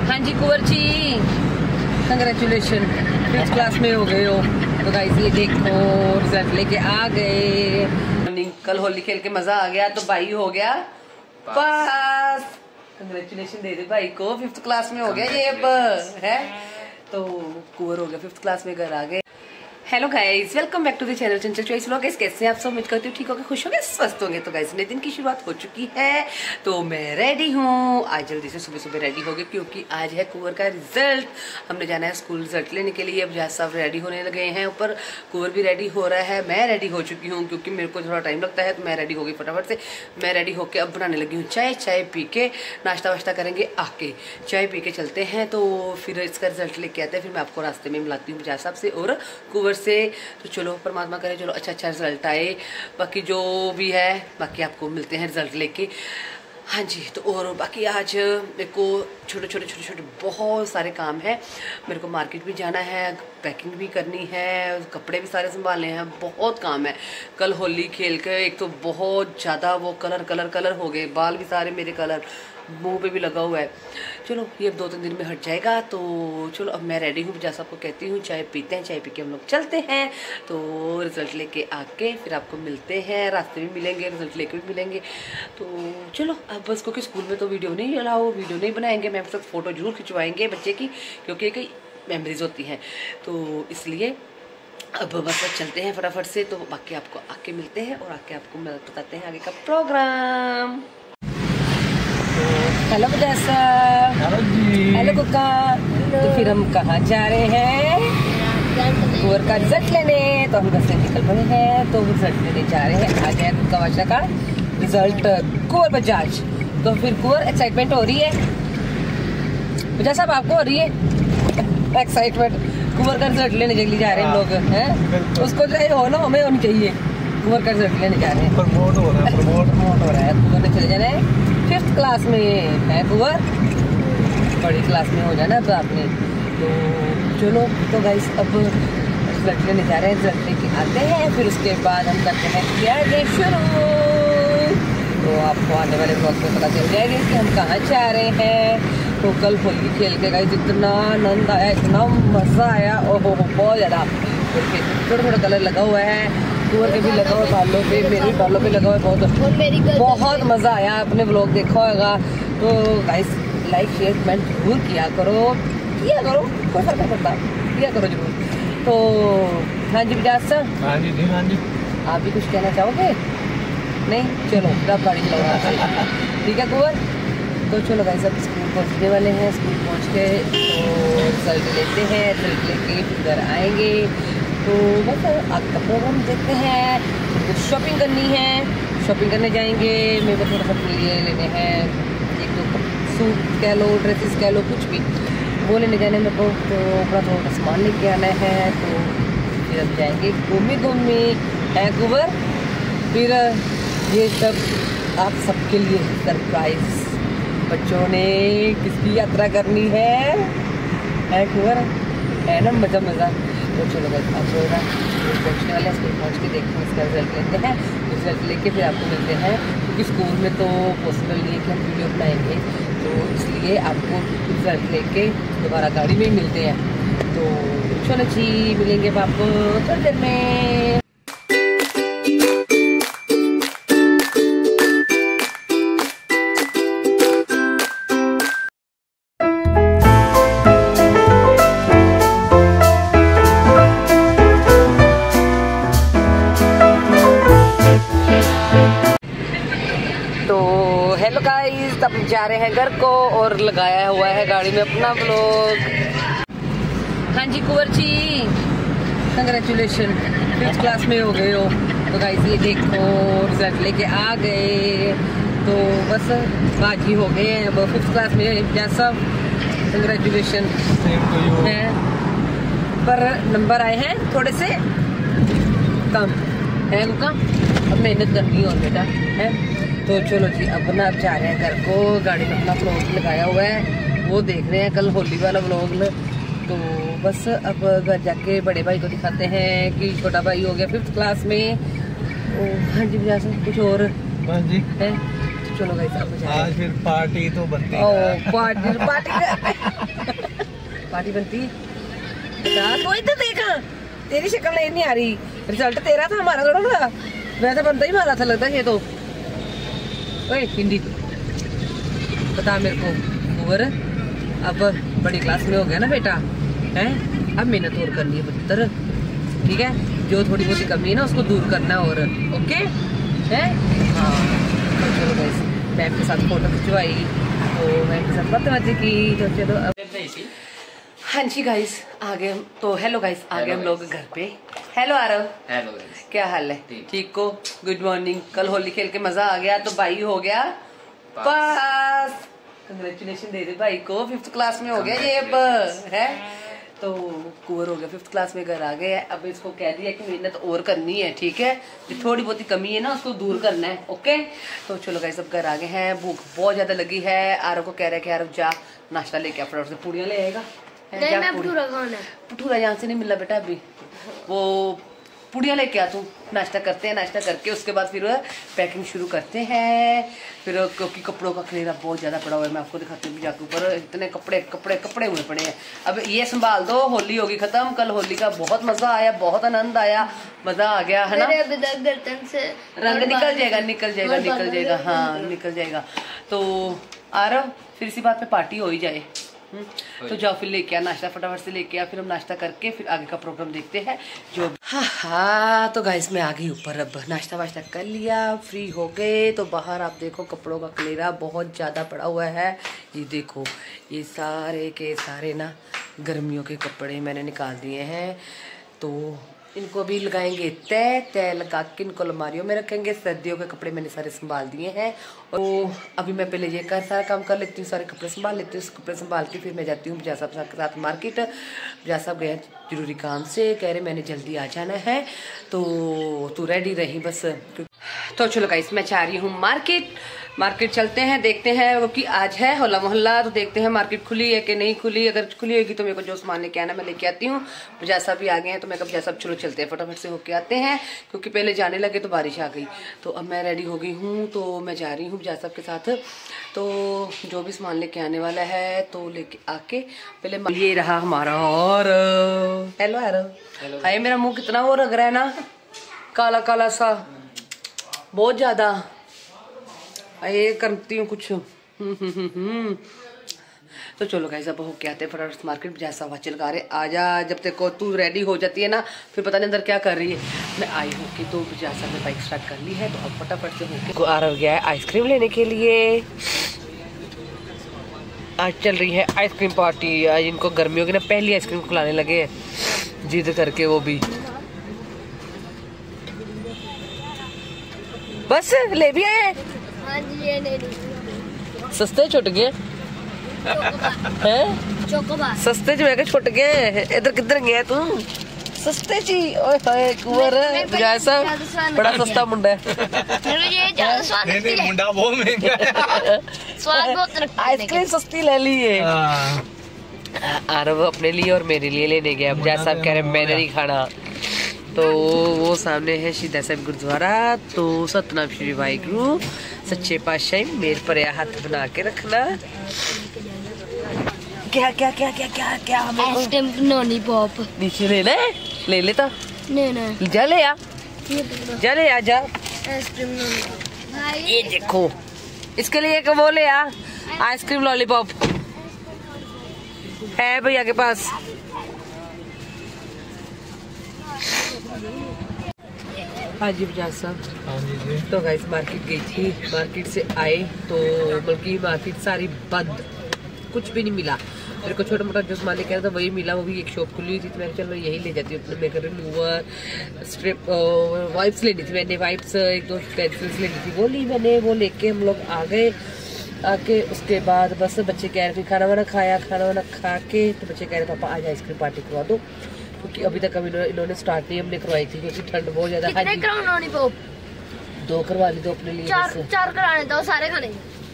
हाँ जी Kunwar ji, congratulation, 5th class में हो गए हो। तो गाइस ये देखो रिजल्ट लेके आ गए। कल होली खेल के मजा आ गया, तो भाई हो गया पास। कंग्रेचुलेशन दे दे भाई को, 5th क्लास में हो गया ये अब है। तो कुंवर हो गया 5th क्लास में, घर आ गए। Hello guys, welcome back to the channel Chanchal choice vlog. कैसे आप सब? उम्मीद करती हूँ ठीक होंगे, खुश होंगे, स्वस्थ होंगे। तो गाइस नए दिन की शुरुआत हो चुकी है, तो मैं रेडी हूँ। आज जल्दी से सुबह सुबह रेडी हो गए क्योंकि आज है कुंवर का रिजल्ट। हमने जाना है स्कूल रिजल्ट लेने के लिए। अब जहाँ सब रेडी होने लगे हैं, ऊपर कुंवर भी रेडी हो रहा है, मैं रेडी हो चुकी हूँ क्योंकि मेरे को थोड़ा टाइम लगता है। तो मैं रेडी हो गई फटाफट से। मैं रेडी होकर अब बनाने लगी हूँ चाय। चाय पी के नाश्ता वाश्ता करेंगे आके, चाय पी के चलते हैं। तो फिर इसका रिजल्ट लेके आते हैं, फिर मैं आपको रास्ते में मिलाती हूँ बजाज साहब से और कुंवर से। तो चलो परमात्मा करे चलो अच्छा रिजल्ट आए। बाकी जो भी है बाकी आपको मिलते हैं रिजल्ट लेके। हाँ जी, तो और बाकी आज मेरे को छोटे बहुत सारे काम है। मेरे को मार्केट भी जाना है, पैकिंग भी करनी है, कपड़े भी सारे संभालने हैं, बहुत काम है। कल होली खेल के एक तो बहुत ज़्यादा वो कलर हो गए, बाल भी सारे मेरे कलर, मुंह पे भी लगा हुआ है। चलो ये 2-3 दिन में हट जाएगा। तो चलो अब मैं रेडी हूँ, जैसा आपको कहती हूँ चाय पीते हैं, चाय पी के हम लोग चलते हैं। तो रिजल्ट लेके आके फिर आपको मिलते हैं, रास्ते में मिलेंगे, रिजल्ट लेके भी मिलेंगे। तो चलो अब बस, क्योंकि स्कूल में तो वीडियो नहीं अलाउ, वीडियो नहीं बनाएंगे, मैम साथ फ़ोटो जरूर खिंचवाएंगे बच्चे की, क्योंकि कई मेमोरीज होती हैं। तो इसलिए अब बस चलते हैं फटाफट से। तो बाकी आपको आके मिलते हैं और आके आपको बताते हैं आगे का प्रोग्राम। हेलो बजासा, हेलो कुक्का। तो फिर हम कहाँ जा रहे हैं? कुंवर का रिजल्ट लेने। तो हम घर से निकल पड़े हैं, तो रिजल्ट लेने जा रहे हैं। आज है कुक्का बादशाह का रिजल्ट, कुंवर बजाज। तो फिर कुंवर एक्साइटमेंट हो रही है? बजाज साहब आपको हो रही है एक्साइटमेंट? कुंवर का रिजल्ट लेने के लिए जा रहे हैं लोग हैं, उसको चाहे हो ना, हमें होनी चाहिए। कुंवर का रिजल्ट लेने जा रहे हैं, प्रमोट हो रहा है। कुंवर ने चले जाना है 5th क्लास में है। कुंवर बड़ी क्लास में हो जाना तो आपने। तो चलो तो गाइस अब रिजल्ट लेने जा रहे हैं, रिजल्ट लेके आते हैं, फिर उसके बाद हम करते हैं तैयारी शुरू। तो आपको आने वाले ब्लॉग में पता चल जाएगा कि हम कहाँ जा रहे हैं। तो कल होली खेल के गाइस इतना आनंद आया, इतना मज़ा आया, ओहो बहुत ज़्यादा। थोड़ा कलर लगा हुआ है, कुंवर के भी लगा हुआ, बालों पे, मेरे भी बालों पे लगा हुआ है। बहुत मज़ा आया। आपने व्लॉग देखा होगा। तो गाइस लाइक शेयर कमेंट जरूर किया करो, कोई फर्क नहीं पड़ता, किया करो जरूर। तो हाँ जी बजाज सर। हाँ जी आप भी कुछ कहना चाहोगे? नहीं, चलो तब गाड़ी चलाओ। ठीक है कुंवर। तो चलो गाइस अब स्कूल पहुँचने वाले हैं। स्कूल पहुँच के तो रिजल्ट लेते हैं, रिजल्ट लेके फिर घर आएंगे। तो बस आज का प्रोग्राम देखते हैं। कुछ शॉपिंग करनी है, शॉपिंग करने जाएंगे। मेरे को थोड़ा सा अपने लिए लेने हैं, 1-2 सूट कह लो, ड्रेसेस कह लो, कुछ भी वो लेने जाने मेरे को। तो अपना थोड़ा सामान लेके आना है। तो फिर अब जाएंगे घूमी है कुंवर। फिर ये सब आप सबके लिए सरप्राइज। बच्चों ने किसकी यात्रा करनी है कुंवर, है ना? मज़ा। तो चलो बस आप लोग स्कूल पहुँचने वाले हैं, स्कूल पहुँच के देखते हैं, इसका रिजल्ट लेते हैं। रिजल्ट लेके फिर आपको मिलते हैं, क्योंकि स्कूल में तो पॉसिबल नहीं है कि हम वीडियो बनाएंगे। तो इसलिए आपको रिजल्ट लेके दोबारा गाड़ी में ही मिलते हैं। तो चलो जी, मिलेंगे आपको थोड़ी देर में। हेलो गाइस, अब जा रहे हैं घर को और लगाया हुआ है गाड़ी में अपना व्लॉग। हाँ जी Kunwar ji, congratulation, 5th class में हो गए हो। तो गाइस ये देखो रिजल्ट लेके आ गए। तो बस आज ही हो गए हैं, अब 5th क्लास में जैसा। कंग्रेचुलेशन है, पर नंबर आए हैं थोड़े से कम है उनका। अब मेहनत करनी है और बेटा है। तो चलो जी अब ना अब जा रहे हैं घर को। गाड़ी में अपना व्लॉग लगाया हुआ है, वो देख रहे हैं कल होली वाला व्लॉग। तो बस अब घर जाके बड़े भाई को दिखाते हैं कि छोटा भाई हो गया 5th क्लास में। हाँ जी, वजह से कुछ और है चलो गाइस अब आज फिर पार्टी तो बनती है। पार्टी बनती तो इधर देखा, तेरी शक्ल नहीं आ रही, रिजल्ट तेरा था हमारा थोड़ा ना, वैसे बनता ही हमारा था लगता है ये तो। ओए हिंदी बता मेरे को, और अब बड़ी क्लास में हो गया ना बेटा, है अब मेहनत और करनी है पुत्र, ठीक है, जो थोड़ी बहुत कमी है ना उसको दूर करना और ओके है। हाँ तो चलो गाइस मैम के साथ फोटो खिंचवाई तो मैम के साथ बात की, तो चलो अब हाँ जी गाइस आ गए हम, तो हेलो गाइस आ गए हम लोग घर पे। हेलो आरव, हेलो गाइस, क्या हाल है? ठीक को गुड मॉर्निंग। कल होली खेल के मजा आ गया तो भाई हो गया पास, कंग्रेचुलेशन दे दे भाई को, 5th क्लास में हो गया ये अब है, तो कुंवर हो गया 5th क्लास में, घर आ गए। अब इसको कह दिया कि मेहनत और करनी है, ठीक है, जो थोड़ी बहुत ही कमी है ना उसको दूर करना है, ओके। तो चलो गाइस सब घर आ गए हैं, भूख बहुत ज्यादा लगी है। आरव को कह रहे कि आरव जा नाश्ता लेके आ, फटाफट से पूड़ियाँ ले आएगा। भटूरा यहाँ से नहीं मिला बेटा अभी, वो पूड़ियाँ लेके आ, तू नाश्ता करते हैं, नाश्ता करके उसके बाद फिर पैकिंग शुरू करते हैं। फिर क्योंकि कपड़ों का खलेरा बहुत ज्यादा पड़ा हुआ है, मैं आपको दिखाती हूँ जाके ऊपर, इतने कपड़े कपड़े कपड़े हुए पड़े हैं। अब ये संभाल दो, होली होगी खत्म। कल होली का बहुत मजा आया, बहुत आनंद आया, मजा आ गया है ना, से रंग निकल जाएगा निकल जाएगा निकल जाएगा, हाँ निकल जाएगा। तो आ रहा फिर इसी बात पे पार्टी हो ही जाए, तो जाओ फिर लेके आ नाश्ता, फटाफट से लेके आ, फिर हम नाश्ता करके फिर आगे का प्रोग्राम देखते हैं जो। हाँ तो गाइस मैं आ गई ऊपर, अब नाश्ता वाश्ता कर लिया, फ्री हो गए। तो बाहर आप देखो कपड़ों का खलेरा बहुत ज़्यादा पड़ा हुआ है, ये देखो ये सारे के सारे ना गर्मियों के कपड़े मैंने निकाल दिए हैं, तो इनको भी लगाएंगे तय तय लगा के इनको अलमारियों में रखेंगे। सर्दियों के कपड़े मैंने सारे संभाल दिए हैं, और अभी मैं पहले ये सारा काम कर लेती हूँ, सारे कपड़े संभाल लेती हूँ। कपड़े संभाल के फिर मैं जाती हूँ बजा साहब के साथ मार्केट। बजा साहब गए जरूरी काम से, कह रहे मैंने जल्दी आ जाना है, तो तू रेडी रही बस। तो चलो गाइस मैं जा रही हूँ मार्केट चलते हैं, देखते हैं, क्योंकि आज है होला मोहल्ला, तो देखते हैं मार्केट खुली है कि नहीं खुली। अगर खुली होगी तो मेरे को जो सामान लेके आना मैं लेके आती हूँ। जैसा भी आ गए हैं तो मैं कब जैसा चलो चलते हैं, फटाफट से होके आते हैं, क्योंकि पहले जाने लगे तो बारिश आ गई। तो अब मैं रेडी हो गई हूँ, तो मैं जा रही हूँ जैसा के साथ, तो जो भी सामान लेके आने वाला है तो लेके आके पहले ये रहा हमारा। और हेलो हेलो हाय, मेरा मुँह कितना वो लग रहा है ना, काला काला सा बहुत ज्यादा, ये करती हूँ कुछ। तो चलो गाइस अब होके आते हैं फटाफट मार्केट। जैसा आवाज लगा रहे आजा, जब तक को तू रेडी हो जाती है ना फिर पता नहीं अंदर क्या कर रही है। मैं आई हूँ कि तो जैसा मैं बाइक स्टार्ट कर ली है, तो अब फटाफट से होके आ गया है आइसक्रीम लेने के लिए। आज चल रही है आइसक्रीम पार्टी, आज इनको गर्मियों की ना पहली आइसक्रीम खिलाने लगे हैं जिद करके, वो भी बस ले भी आए। सस्ते छुट गए हैं, सस्ते जो है छुट गए। इधर किधर गया तू, सस्ते जी। ओए हाय कुंवर जैसा बड़ा सस्ता मुंडा है, मुंडा बहुत महंगा है। आइसक्रीम सस्ती ले ली है। आरव अपने लिए और मेरे लिए लेने गया, अब जैसा कह रहे मैंने नहीं खाना। तो वो सामने है शहीदा साहिब गुरुद्वारा, तो सतनाम श्री वाहिगुरु सच्चे पातशाही मेरे पर हाथ बना के रखना। क्या क्या क्या क्या क्या क्या आइसक्रीम लॉलीपॉप नीचे ले लेता, नहीं जा ले आ, जा आइसक्रीम लॉलीपॉप। ये देखो इसके लिए एक वो ले आ, आइसक्रीम लॉलीपॉप है भैया के पास। हाँ जी बजाज साहब, तो गाइस मार्केट गई थी, मार्केट से आए तो बल्कि मार्केट सारी बंद, कुछ भी नहीं मिला। मेरे को छोटा मोटा जो सामान लेके आया था वही मिला, वो भी एक शॉप खुली हुई थी, तो मैंने चलो यही ले जाती हूँ। अपने मेकअप रिमूवर, स्ट्रिप, वाइप्स लेनी थी मैंने, वाइप्स एक दो पेंसिल्स लेनी थी, वो ली मैंने, वो लेके हम लोग आ गए। आके उसके बाद बस बच्चे कह रहे थे खाना वाना खाया, खाना वाना खा के तो बच्चे कह रहे पापा आज आइसक्रीम पार्टी करवा दो, क्योंकि अभी तक इन्होंने स्टार्ट नहीं हमने करवाई थी, क्योंकि ठंड बहुत ज्यादा है। 2 करवा ली, 2 अपने लिए, 4 कराने दो, सारे खाने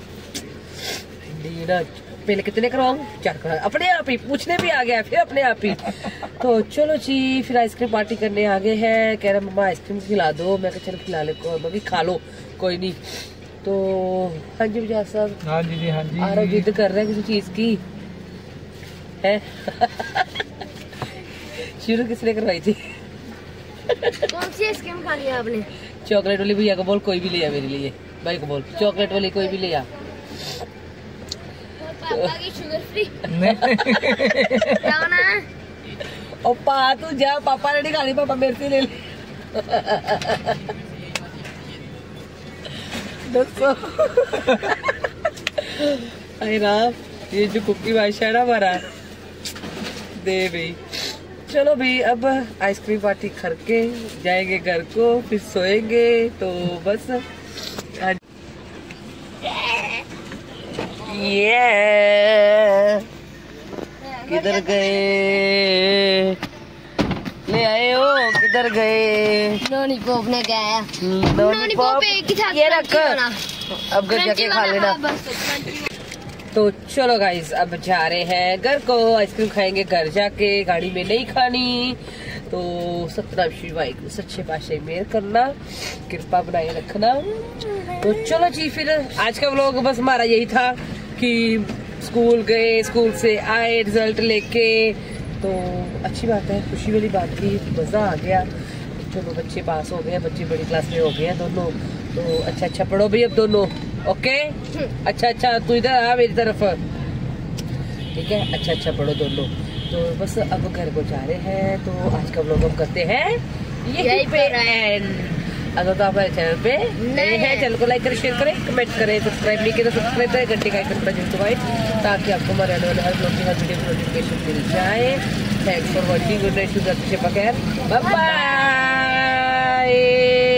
ना। पहले कितने करवाऊं, 4 करा, अपने आप ही पूछने भी आ गया फिर अपने आप ही। तो चलो जी फिर आइसक्रीम पार्टी करने आ गए हैं। कह रहे मम्मा आइसक्रीम खिला दो, मैं कहा चलो खिला ले, खा लो कोई नहीं। तो हाँ जी बजाज साहब, हाँ जी हाँ जी। आरव जिद कर रहे हैं किसी चीज की है। शुरू किसने करवाई थी? कौन सी आइसक्रीम खानी है आपने? चॉकलेट वाली। भैया को बोल कोई भी ले आ मेरे लिए। भाई को बोल चॉकलेट वाली कोई भी ले आ। पापा की शुगर फ्री नहीं। क्या ना? और पा तू जा, पापा ने नहीं खानी, पापा मेरे से ले ले। दसो अरे राम, ये जो कुकी बादशाह है ना हमारा, दे भाई। चलो भाई अब आइसक्रीम पार्टी करके जाएंगे घर को, फिर सोएंगे। तो बस ये किधर गए? ले आए हो? किधर गए? नोनी पॉप ने क्या है? नोनी पॉप एक ही था, ये रख, अब घर जाके खा लेना। बस तो चलो गाइस अब जा रहे हैं घर को, आइसक्रीम खाएंगे घर जाके, गाड़ी में नहीं खानी। तो सतनाम श्री वाहिगुरू सच्चे पातशाह मेहर करना, कृपा बनाए रखना। तो चलो जी, फिर आज का व्लॉग बस हमारा यही था कि स्कूल गए, स्कूल से आए रिजल्ट लेके, तो अच्छी बात है, खुशी वाली बात थी, मजा आ गया। चलो बच्चे पास हो गए, बच्चे बड़ी क्लास में हो गए हैं दोनों। तो अच्छा पढ़ो भाई अब दोनों, ओके? अच्छा तू इधर आ मेरी तरफ, ठीक है? अच्छा पढ़ो दोनों। तो बस अब घर को जा रहे हैं। तो आज का व्लॉग हम करते हैं यहीं पे एंड। अगर तो आप हमारे चैनल पे नए हैं, चैनल को लाइक करें, शेयर करें, कमेंट करें, सब्सक्राइब नहीं किया तो सब्सक्राइब करें, घंटे का आइकन पर जरूर दबाएं ताकि आपको हमारे आने वाले हर व्लॉग की हर वीडियो की नोटिफिकेशन मिल जाए। Thanks for watching, good night, शुभ रात्रि, बाय बाय।